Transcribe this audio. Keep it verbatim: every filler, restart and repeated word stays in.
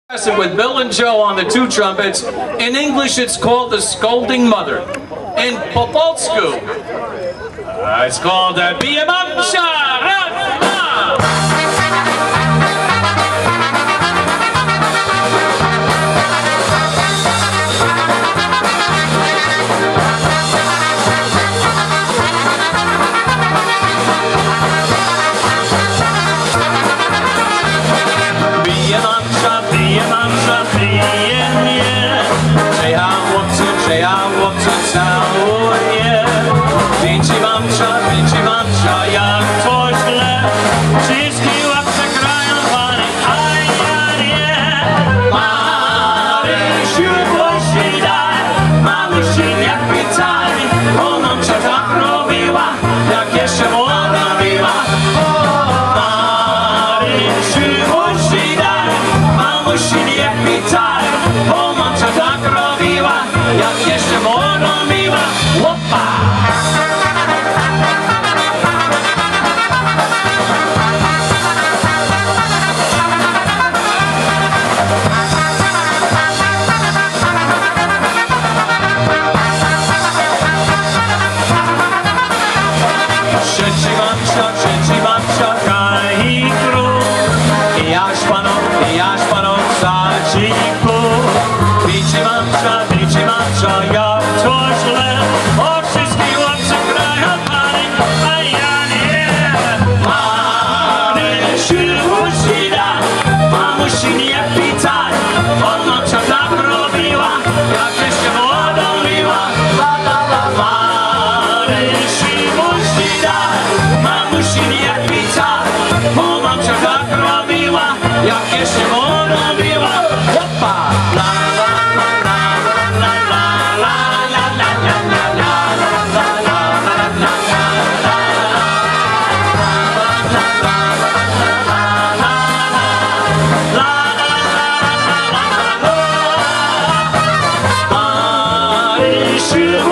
With Bill and Joe on the two trumpets. In English, it's called the Scolding Mother. In Popolsku, uh, it's called the Bije, Mamcia. Bije Mamcia, Bije Mamcia, jak coś źle, wszystkie łapce krają pany, aj, aj, nie. Marysiu, głośniej daj, mamusi nie pytaj, bo Mamcia tak robiła, jak jeszcze młoda była. Marysiu, głośniej daj, mamusi nie pytaj, bo Mamcia tak robiła, jak jeszcze młoda była. Łopa! Trzeci Mamcia, trzeci Mamcia, kaj i krób, i jaś panów, i jaś panów za dziku. Bije Mamcia, Bije Mamcia, jak coś źle, o wszystkich łapcach krają pany, a ja nie. Marysiu, musi dać, mamusi nie pytaj, bo Mamcia tak robiła, jak jeszcze młodą była. Marysiu, musi dać, mamusi nie pytaj, bo Mamcia tak robiła, jak jeszcze młodą była. Opa! La la la la la la la la la la Marysiu,